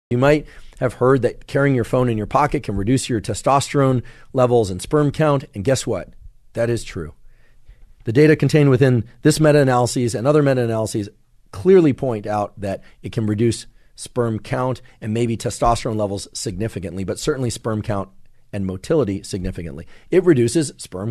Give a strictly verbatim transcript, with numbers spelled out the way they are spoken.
You might have heard that carrying your phone in your pocket can reduce your testosterone levels and sperm count, and guess what? That is true. The data contained within this meta-analysis and other meta-analyses clearly point out that it can reduce sperm count and maybe testosterone levels significantly, but certainly sperm count and motility significantly. It reduces sperm